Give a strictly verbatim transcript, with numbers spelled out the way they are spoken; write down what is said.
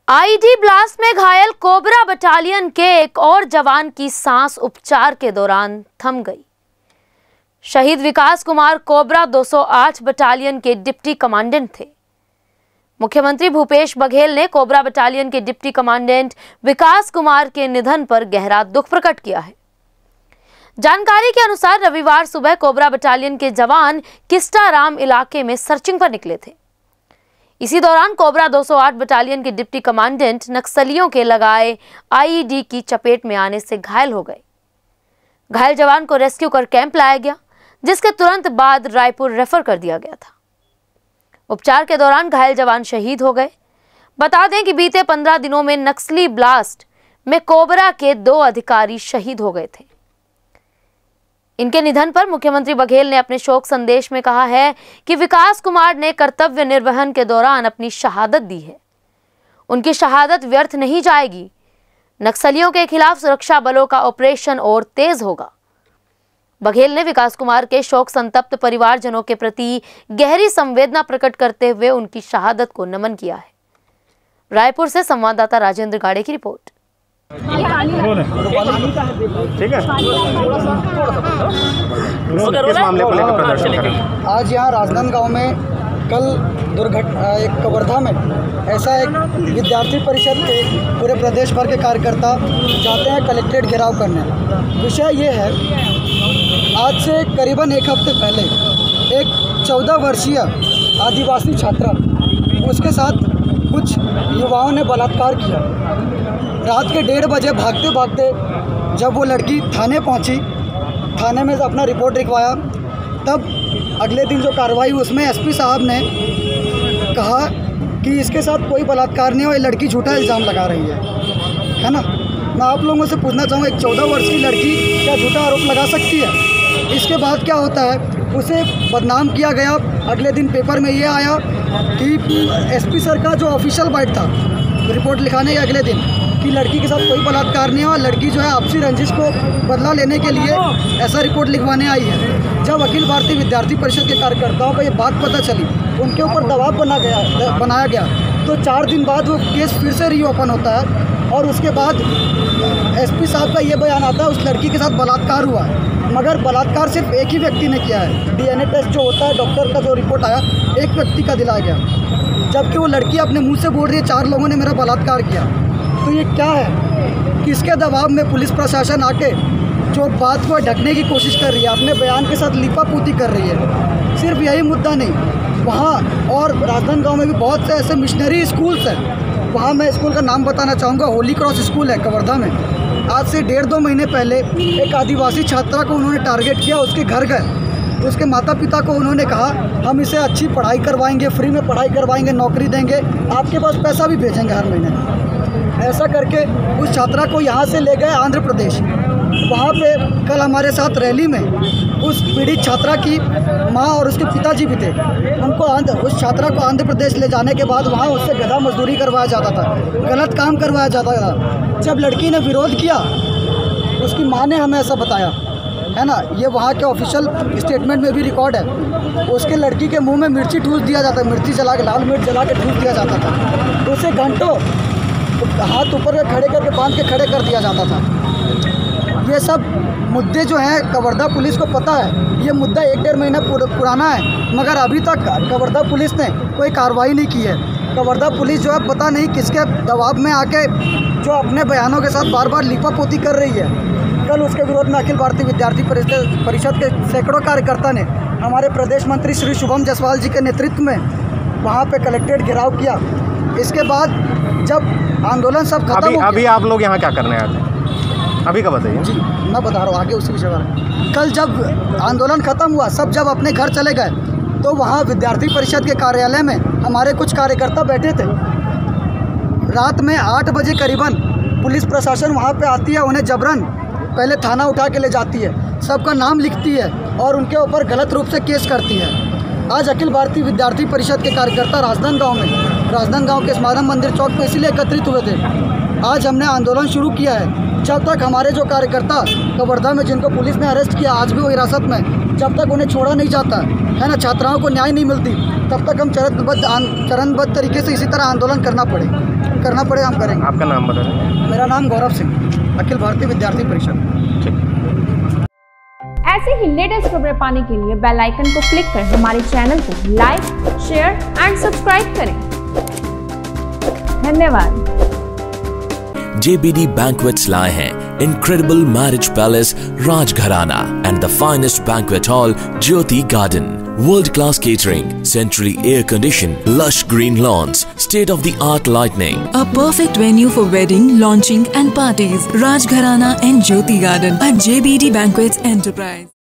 IED blast में घायल cobra battalion के एक और जवान की सांस उपचार के दौरान थम गई। शहीद विकास कुमार कोबरा दो सौ आठ बटालियन के डिप्टी कमांडेंट थे। मुख्यमंत्री भूपेश बघेल ने कोबरा बटालियन के डिप्टी कमांडेंट विकास कुमार के निधन पर गहरा दुख प्रकट किया है। जानकारी के अनुसार रविवार सुबह कोबरा बटालियन के जवान किस्टाराम इलाके में सर्चिंग पर निकले थे। इसी दौरान कोबरा दो सौ आठ बटालियन के डिप्टी कमांडेंट नक्सलियों के लगाए आईईडी की चपेट में आने से घायल हो गए। घायल जवान को रेस्क्यू कर कैंप लाया गया, जिसके तुरंत बाद रायपुर रेफर कर दिया गया था। उपचार के दौरान घायल जवान शहीद हो गए। बता दें कि बीते पंद्रह दिनों में नक्सली ब्लास्ट में कोबरा के दो अधिकारी शहीद हो गए थे। इनके निधन पर मुख्यमंत्री बघेल ने अपने शोक संदेश में कहा है कि विकास कुमार ने कर्तव्य निर्वहन के दौरान अपनी शहादत दी है। उनकी शहादत व्यर्थ नहीं जाएगी। नक्सलियों के खिलाफ सुरक्षा बलों का ऑपरेशन और तेज होगा। बघेल ने विकास कुमार के शोक संतप्त परिवारजनों के प्रति गहरी संवेदना प्रकट करते हुए उनकी शहादत को नमन किया है। रायपुर से संवाददाता राजेंद्र गाड़े की रिपोर्ट। ठीक है, किस मामले को लेकर प्रदर्शन करेंगे? आज यहाँ राजनांदगांव में कल दुर्घटना एक कवर्धा में ऐसा एक विद्यार्थी परिषद के पूरे प्रदेश भर के कार्यकर्ता जाते हैं कलेक्ट्रेट घेराव करने। विषय ये है, आज से करीबन एक हफ्ते पहले एक चौदह वर्षीय आदिवासी छात्रा, उसके साथ कुछ युवाओं ने बलात्कार किया। रात के डेढ़ बजे भागते भागते जब वो लड़की थाने पहुंची, थाने में अपना रिपोर्ट लिखवाया, तब अगले दिन जो कार्रवाई उसमें एसपी साहब ने कहा कि इसके साथ कोई बलात्कार नहीं हो, ये लड़की झूठा इल्ज़ाम लगा रही है, है ना। मैं आप लोगों से पूछना चाहूँगा, एक चौदह वर्ष की लड़की क्या झूठा आरोप लगा सकती है? इसके बाद क्या होता है, उसे बदनाम किया गया। अगले दिन पेपर में ये आया कि एसपी सर का जो ऑफिशियल बाइट था रिपोर्ट लिखाने के अगले दिन कि लड़की के साथ कोई बलात्कार नहीं हुआ, लड़की जो है आपसी रंजिश को बदला लेने के लिए ऐसा रिपोर्ट लिखवाने आई है। जब अखिल भारतीय विद्यार्थी परिषद के कार्यकर्ताओं को ये बात पता चली, उनके ऊपर दबाव बना गया बनाया गया तो चार दिन बाद वो केस फिर से रीओपन होता है और उसके बाद एसपी साहब का ये बयान आता है उस लड़की के साथ बलात्कार हुआ है। मगर बलात्कार सिर्फ एक ही व्यक्ति ने किया है। डीएनए टेस्ट जो होता है, डॉक्टर का जो रिपोर्ट आया, एक व्यक्ति का दिलाया गया, जबकि वो लड़की अपने मुंह से बोल रही है चार लोगों ने मेरा बलात्कार किया। तो ये क्या है? किसके दबाव में पुलिस प्रशासन आके जो बात को ढकने की कोशिश कर रही है, अपने बयान के साथ लिपापोती कर रही है। सिर्फ यही मुद्दा नहीं, वहाँ और राजनांदगांव में भी बहुत से ऐसे मिशनरी स्कूल्स हैं। वहाँ मैं स्कूल का नाम बताना चाहूँगा, होली क्रॉस स्कूल है कवर्धा में। आज से डेढ़ दो महीने पहले एक आदिवासी छात्रा को उन्होंने टारगेट किया, उसके घर गए, उसके माता पिता को उन्होंने कहा हम इसे अच्छी पढ़ाई करवाएंगे, फ्री में पढ़ाई करवाएंगे, नौकरी देंगे, आपके पास पैसा भी भेजेंगे हर महीने। ऐसा करके उस छात्रा को यहाँ से ले गए आंध्र प्रदेश। वहाँ पे कल हमारे साथ रैली में उस पीड़ित छात्रा की माँ और उसके पिताजी भी थे। उनको आंध्र उस छात्रा को आंध्र प्रदेश ले जाने के बाद वहाँ उससे गधा मजदूरी करवाया जाता था, गलत काम करवाया जाता था। जब लड़की ने विरोध किया, उसकी माँ ने हमें ऐसा बताया, है ना, ये वहाँ के ऑफिशियल स्टेटमेंट में भी रिकॉर्ड है। उसके लड़की के मुंह में मिर्ची ठूस दिया जाता है, मिर्ची जला के, लाल मिर्च जला के ठूस दिया जाता था। उसे घंटों हाथ ऊपर में खड़े करके बांध के खड़े कर दिया जाता था। ये सब मुद्दे जो हैं कवर्धा पुलिस को पता है। ये मुद्दा एक डेढ़ महीना पुराना है, मगर अभी तक कवर्धा पुलिस ने कोई कार्रवाई नहीं की है। कवर्धा पुलिस जो है पता नहीं किसके दबाव में आके जो अपने बयानों के साथ बार बार लिपापोती कर रही है। कल उसके विरोध में अखिल भारतीय विद्यार्थी परिषद के सैकड़ों कार्यकर्ता ने हमारे प्रदेश मंत्री श्री शुभम जायसवाल जी के नेतृत्व में वहाँ पे कलेक्ट्रेट घेराव किया। इसके बाद जब आंदोलन सब खत्म अभी, हो अभी आप लोग यहाँ क्या करने आए थे? अभी का बताइए। जी मैं बता रहा हूँ आगे उसी विषय में। कल जब आंदोलन खत्म हुआ, सब जब अपने घर चले गए, तो वहाँ विद्यार्थी परिषद के कार्यालय में हमारे कुछ कार्यकर्ता बैठे थे। रात में आठ बजे करीबन पुलिस प्रशासन वहाँ पे आती है, उन्हें जबरन पहले थाना उठा के ले जाती है, सबका नाम लिखती है और उनके ऊपर गलत रूप से केस करती है। आज अखिल भारतीय विद्यार्थी परिषद के कार्यकर्ता राजनांदगांव में राजनांदगांव के स्मारक मंदिर चौक पर इसीलिए एकत्रित हुए थे। आज हमने आंदोलन शुरू किया है। जब तक हमारे जो कार्यकर्ता कवर्धा में जिनको पुलिस ने अरेस्ट किया, आज भी वो हिरासत में, जब तक उन्हें छोड़ा नहीं जाता है ना, छात्राओं को न्याय नहीं मिलती, तब तक हम चरणबद्ध चरणबद्ध तरीके से इसी तरह आंदोलन करना पड़े करना पड़े हम करेंगे। आपका नाम बता दें। मेरा नाम गौरव सिंह, अखिल भारतीय विद्यार्थी परिषद। ऐसे ही लेटेस्ट खबरें पाने के लिए बेल आइकन को क्लिक कर हमारे चैनल को लाइक, शेयर एंड सब्सक्राइब करें। धन्यवाद। J B D Banquets लाए हैं incredible marriage palace Rajgharana and the finest banquet hall Jyoti Garden. World class catering, centrally air conditioned, lush green lawns, state of the art lighting. A perfect venue for wedding, launching and parties. Rajgharana and Jyoti Garden at J B D Banquets Enterprise.